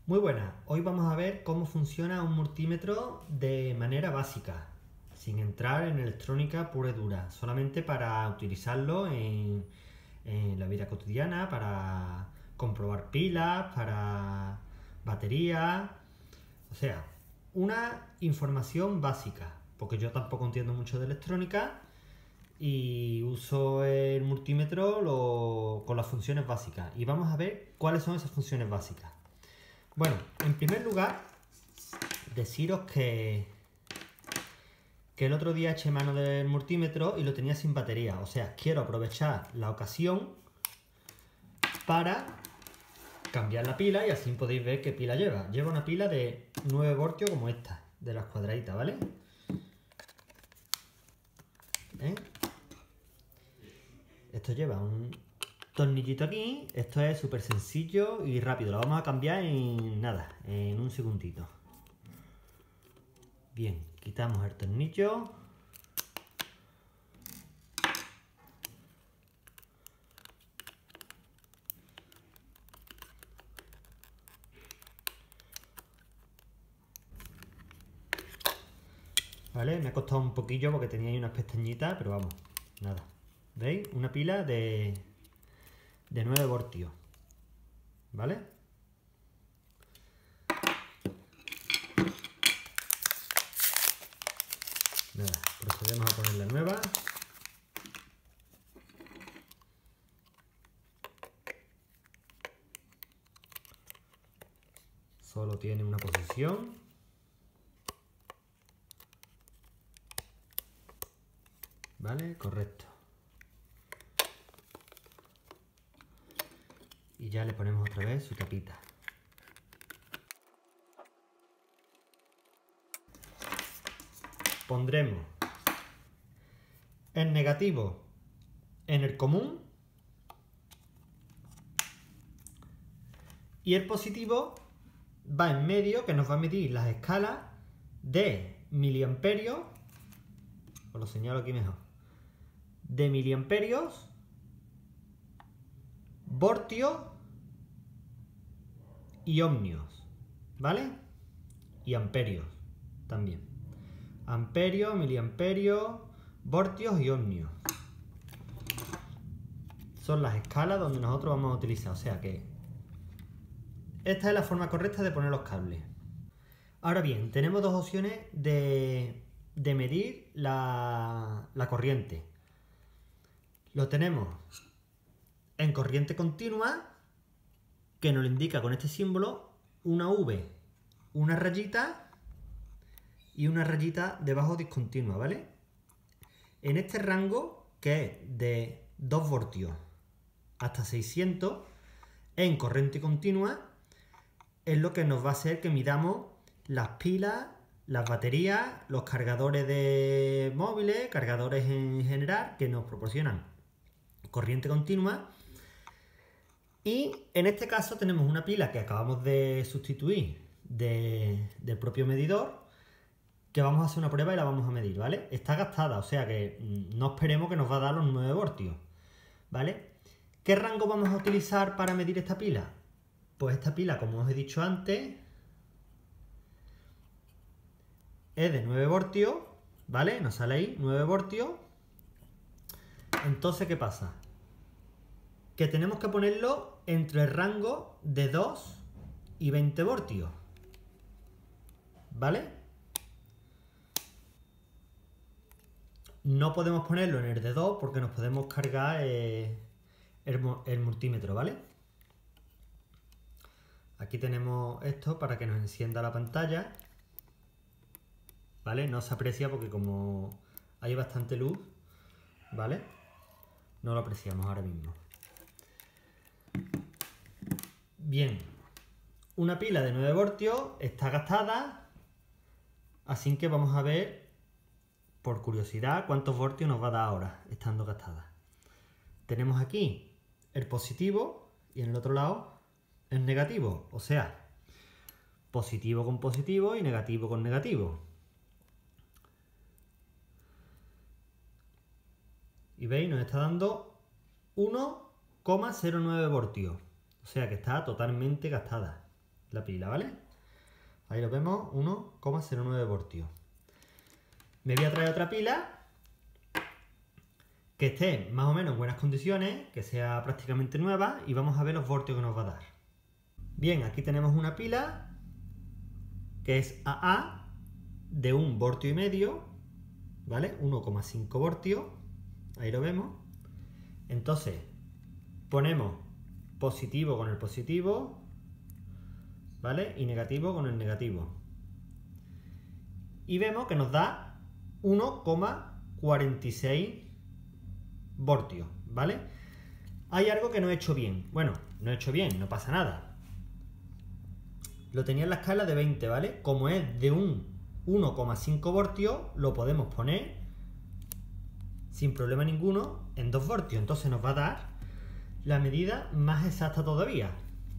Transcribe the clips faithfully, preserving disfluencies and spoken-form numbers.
Muy buenas, hoy vamos a ver cómo funciona un multímetro de manera básica, sin entrar en electrónica pura y dura, solamente para utilizarlo en, en la vida cotidiana, para comprobar pilas, para baterías, o sea, una información básica, porque yo tampoco entiendo mucho de electrónica y uso el multímetro lo, con las funciones básicas y vamos a ver cuáles son esas funciones básicas. Bueno, en primer lugar, deciros que, que el otro día eché mano del multímetro y lo tenía sin batería. O sea, quiero aprovechar la ocasión para cambiar la pila y así podéis ver qué pila lleva. Lleva una pila de nueve voltios como esta, de las cuadraditas, ¿vale? ¿Eh? Esto lleva un tornillito aquí. Esto es súper sencillo y rápido. Lo vamos a cambiar en nada, en un segundito. Bien, quitamos el tornillo. ¿Vale? Me ha costado un poquillo porque tenía ahí unas pestañitas, pero vamos, nada. ¿Veis? Una pila de, de nueve voltios. ¿Vale? Nada, procedemos a poner la nueva. Solo tiene una posición. ¿Vale? Correcto. Y ya le ponemos otra vez su tapita. Pondremos el negativo en el común y el positivo va en medio, que nos va a medir las escalas de miliamperios, os lo señalo aquí mejor, de miliamperios, voltios y ohmios, ¿vale? Y amperios también. Amperios, miliamperios, voltios y ohmios. Son las escalas donde nosotros vamos a utilizar, o sea que esta es la forma correcta de poner los cables. Ahora bien, tenemos dos opciones de, de medir la, la corriente. Lo tenemos en corriente continua, que nos lo indica con este símbolo, una V, una rayita y una rayita debajo discontinua, ¿vale? En este rango, que es de dos voltios hasta seiscientos, en corriente continua, es lo que nos va a hacer que midamos las pilas, las baterías, los cargadores de móviles, cargadores en general, que nos proporcionan corriente continua. Y en este caso tenemos una pila que acabamos de sustituir de, del propio medidor, que vamos a hacer una prueba y la vamos a medir, ¿vale? Está gastada, o sea que no esperemos que nos va a dar los nueve voltios, ¿vale? ¿Qué rango vamos a utilizar para medir esta pila? Pues esta pila, como os he dicho antes, es de nueve voltios, ¿vale? Nos sale ahí nueve voltios. Entonces, ¿qué pasa? Que tenemos que ponerlo entre el rango de dos y veinte voltios, ¿vale? No podemos ponerlo en el de dos porque nos podemos cargar eh, el, el multímetro, ¿vale? Aquí tenemos esto para que nos encienda la pantalla, ¿vale? No se aprecia porque como hay bastante luz, ¿vale? No lo apreciamos ahora mismo. Bien, una pila de nueve voltios está gastada, así que vamos a ver, por curiosidad, cuántos voltios nos va a dar ahora, estando gastada. Tenemos aquí el positivo y en el otro lado el negativo, o sea, positivo con positivo y negativo con negativo. Y veis, nos está dando uno coma cero nueve voltios, o sea que está totalmente gastada. la pila, ¿vale? Ahí lo vemos, uno coma cero nueve voltios. Me voy a traer otra pila que esté más o menos en buenas condiciones, que sea prácticamente nueva, y vamos a ver los voltios que nos va a dar. Bien, aquí tenemos una pila que es A A de un voltio y medio, ¿vale? uno coma cinco voltios, ahí lo vemos. Entonces, ponemos positivo con el positivo, ¿vale? Y negativo con el negativo. Y vemos que nos da uno coma cuarenta y seis voltios, ¿vale? Hay algo que no he hecho bien. Bueno, no he hecho bien, no pasa nada. Lo tenía en la escala de veinte, ¿vale? Como es de un uno coma cinco voltios, lo podemos poner sin problema ninguno en dos voltios. Entonces nos va a dar la medida más exacta todavía.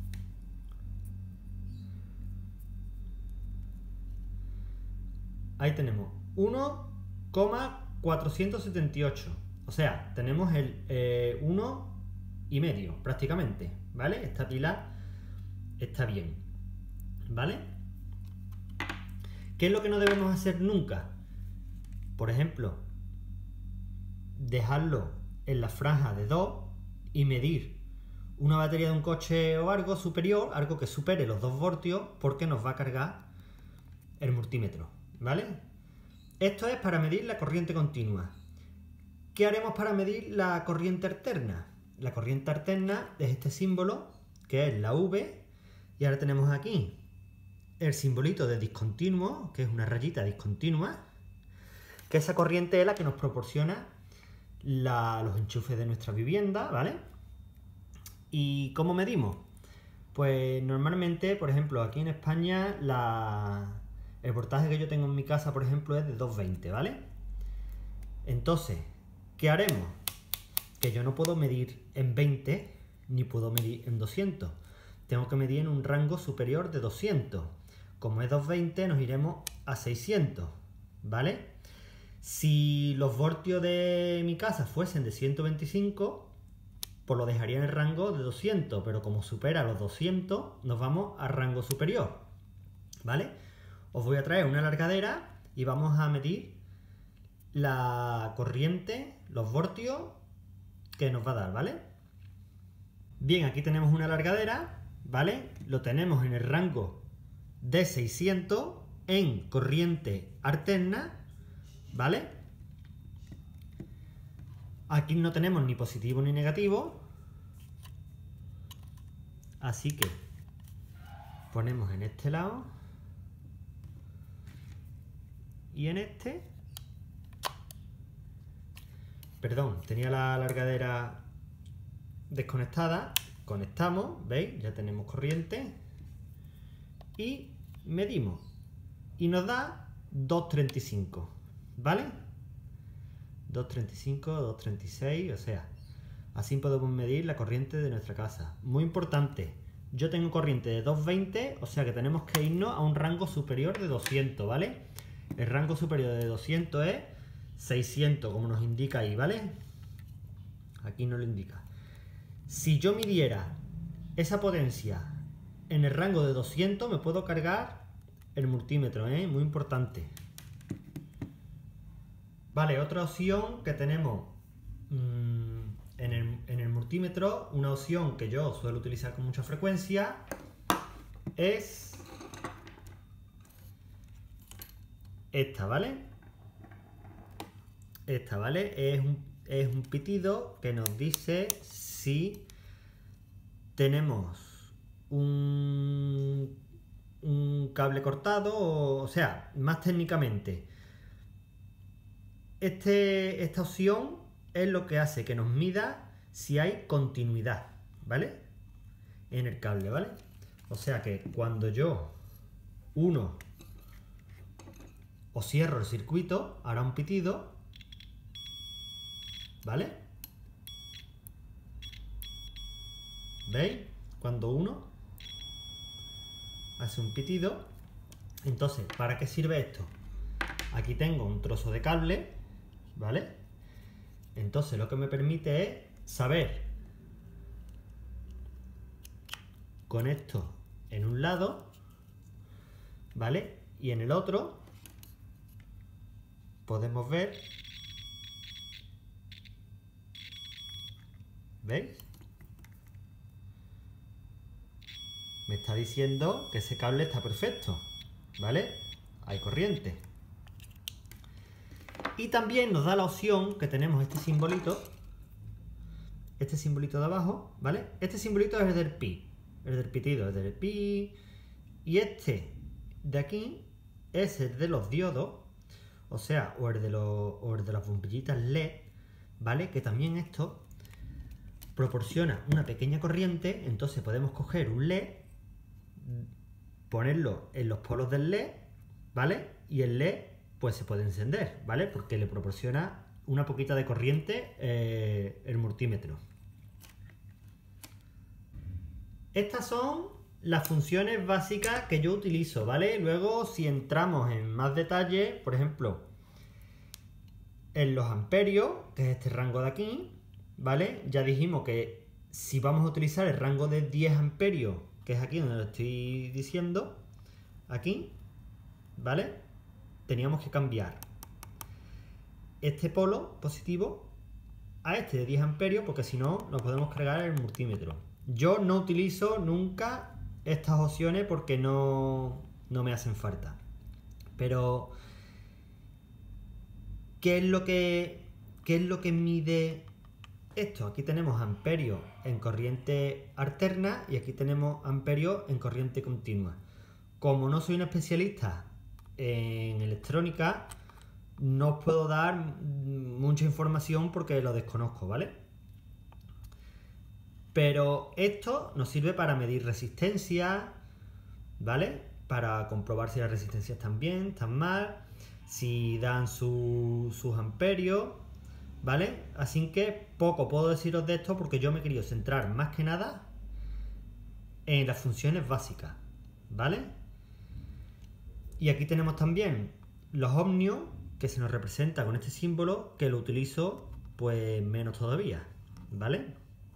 Ahí tenemos uno coma cuatrocientos setenta y ocho. O sea, tenemos el eh, uno y medio prácticamente, ¿vale? Esta pila está bien, ¿vale? ¿Qué es lo que no debemos hacer nunca? Por ejemplo, dejarlo en la franja de dos y medir una batería de un coche o algo superior, algo que supere los dos voltios, porque nos va a cargar el multímetro, ¿vale? Esto es para medir la corriente continua. ¿Qué haremos para medir la corriente alterna? La corriente alterna es este símbolo, que es la V, y ahora tenemos aquí el simbolito de discontinuo, que es una rayita discontinua, que esa corriente es la que nos proporciona la, los enchufes de nuestra vivienda, ¿vale? ¿Y cómo medimos? Pues normalmente, por ejemplo, aquí en España, la, el voltaje que yo tengo en mi casa, por ejemplo, es de doscientos veinte, ¿vale? Entonces, ¿qué haremos? Que yo no puedo medir en veinte, ni puedo medir en doscientos. Tengo que medir en un rango superior de doscientos. Como es doscientos veinte, nos iremos a seiscientos, ¿vale? Si los voltios de mi casa fuesen de ciento veinticinco, pues lo dejaría en el rango de doscientos, pero como supera los doscientos, nos vamos al rango superior, ¿vale? Os voy a traer una alargadera y vamos a medir la corriente, los voltios que nos va a dar, ¿vale? Bien, aquí tenemos una alargadera, ¿vale? Lo tenemos en el rango de seiscientos en corriente alterna, ¿vale? Aquí no tenemos ni positivo ni negativo, así que ponemos en este lado y en este. Perdón, tenía la alargadera desconectada. Conectamos, ¿veis? Ya tenemos corriente y medimos y nos da doscientos treinta y cinco, ¿vale? doscientos treinta y cinco, doscientos treinta y seis, o sea, así podemos medir la corriente de nuestra casa. Muy importante, yo tengo corriente de doscientos veinte, o sea que tenemos que irnos a un rango superior de doscientos, ¿vale? El rango superior de doscientos es seiscientos, como nos indica ahí, ¿vale? Aquí no lo indica. Si yo midiera esa potencia en el rango de doscientos, me puedo cargar el multímetro, ¿eh? Muy importante. Vale, otra opción que tenemos mmm, en, el, en el multímetro, una opción que yo suelo utilizar con mucha frecuencia, es esta, ¿vale? Esta, ¿vale? Es un, es un pitido que nos dice si tenemos un, un cable cortado, o, o sea, más técnicamente. Este, esta opción es lo que hace que nos mida si hay continuidad, ¿vale? En el cable, ¿vale? O sea que cuando yo uno o cierro el circuito, hará un pitido, ¿vale? ¿Veis? Cuando uno hace un pitido. Entonces, ¿para qué sirve esto? Aquí tengo un trozo de cable, ¿vale? Entonces lo que me permite es saber con esto en un lado ¿vale? Y en el otro podemos ver, ¿veis? Me está diciendo que ese cable está perfecto, ¿vale? Hay corriente. Y también nos da la opción que tenemos este simbolito, este simbolito de abajo, ¿vale? Este simbolito es el del pi, el del pitido, el del pi. Y este de aquí es el de los diodos, o sea, o el de, los, o el de las bombillitas L E D, ¿vale? Que también esto proporciona una pequeña corriente, entonces podemos coger un L E D, ponerlo en los polos del L E D, ¿vale? Y el L E D pues se puede encender, ¿vale? Porque le proporciona una poquita de corriente eh, el multímetro. Estas son las funciones básicas que yo utilizo, ¿vale? Luego, si entramos en más detalle, por ejemplo, en los amperios, que es este rango de aquí, ¿vale? Ya dijimos que si vamos a utilizar el rango de diez amperios, que es aquí donde lo estoy diciendo, aquí, ¿vale? Teníamos que cambiar este polo positivo a este de diez amperios, porque si no, nos podemos cargar el multímetro. Yo no utilizo nunca estas opciones porque no, no me hacen falta. Pero, ¿qué es lo que, qué es lo que mide esto? Aquí tenemos amperios en corriente alterna y aquí tenemos amperios en corriente continua. Como no soy un especialista en electrónica, no os puedo dar mucha información porque lo desconozco, ¿vale? Pero esto nos sirve para medir resistencia, ¿vale? Para comprobar si las resistencias están bien, están mal, si dan su, sus amperios, ¿vale? Así que poco puedo deciros de esto porque yo me he querido centrar más que nada en las funciones básicas, ¿vale? Y aquí tenemos también los ohmios, que se nos representa con este símbolo, que lo utilizo pues menos todavía, ¿vale?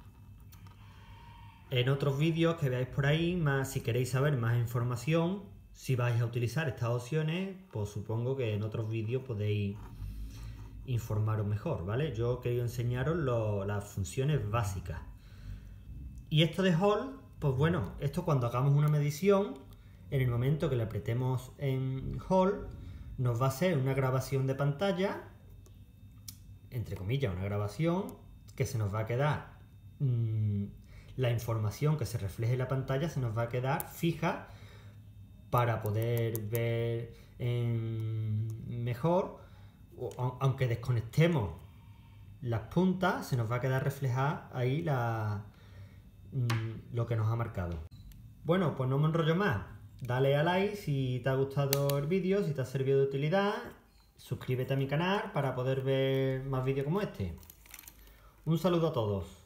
En otros vídeos que veáis por ahí, más, si queréis saber más información, si vais a utilizar estas opciones, pues supongo que en otros vídeos podéis informaros mejor, ¿vale? Yo he querido enseñaros lo, las funciones básicas. Y esto de Hall, pues bueno, esto cuando hagamos una medición, en el momento que le apretemos en Hall, nos va a hacer una grabación de pantalla, entre comillas, una grabación, que se nos va a quedar... Mmm, la información que se refleje en la pantalla se nos va a quedar fija para poder ver en mejor, aunque desconectemos las puntas, se nos va a quedar reflejada ahí la, lo que nos ha marcado. Bueno, pues no me enrollo más. Dale a like si te ha gustado el vídeo, si te ha servido de utilidad. Suscríbete a mi canal para poder ver más vídeos como este. Un saludo a todos.